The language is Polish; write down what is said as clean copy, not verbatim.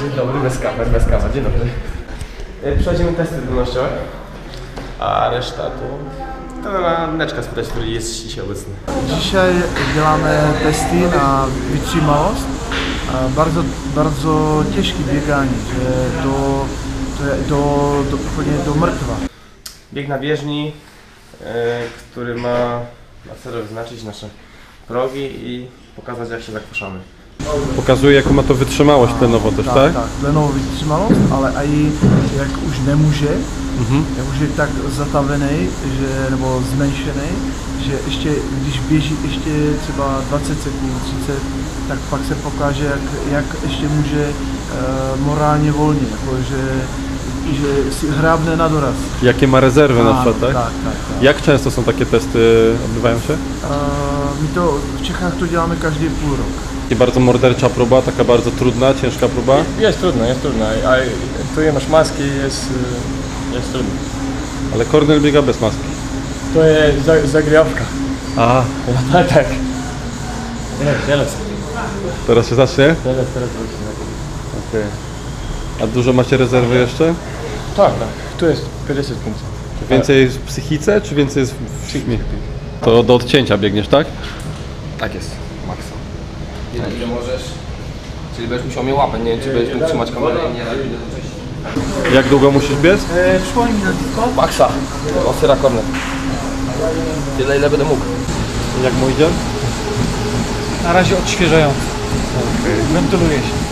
Dzień dobry, bez kamer, dzień dobry. Przechodzimy testy zdolnościowe, a reszta to neczka spytać, który jest dzisiaj obecny. Dzisiaj děláme testy na wytrzymałość. Bardzo ciężkie bieganie, że do mrtwa. Bieg na bieżni, który ma na celu wyznaczyć nasze progi i pokazać, jak się zakwaszamy. Pokazuje, jaką ma to wytrzymałość tlenowo też, tak? Tak, tlenovou wytrzymałość, ale i jak już nie może, jak już jest tak zatavený, że, nebo zmenšený, že ještě, když běží ještě třeba 20 sekund, 30, tak pak se pokáže, jak ještě může morálně volně, jako, że si hrábne na doraz. Jakie ma rezerwy na przykład, tak? Tak. Jak często są takie testy, odbywają się? My to w Czechach to działamy każdy pół rok. I bardzo mordercza próba, taka bardzo trudna, ciężka próba? Jest trudna, a tu nie masz maski, jest trudno. Ale Kornel biega bez maski. To jest zagrywka. A, Tak. Teraz. teraz się zacznie? Teraz. Okej. A dużo macie rezerwy jeszcze? Tak. Tu jest 50 punktów. Więcej jest w psychice, czy więcej jest w psychice? To do odcięcia biegniesz, tak? Tak jest, maksa. Nie możesz, czyli będziesz musiał mnie łapać, nie wiem, czy będziesz mógł trzymać kamerę i nie radzić. Jak długo musisz biec? Przypomnij mi na tylko. Maksa, osyra kornet. Tyle, ile będę mógł. Jak mu idzie? Na razie odświeżająco. Wentyluje się.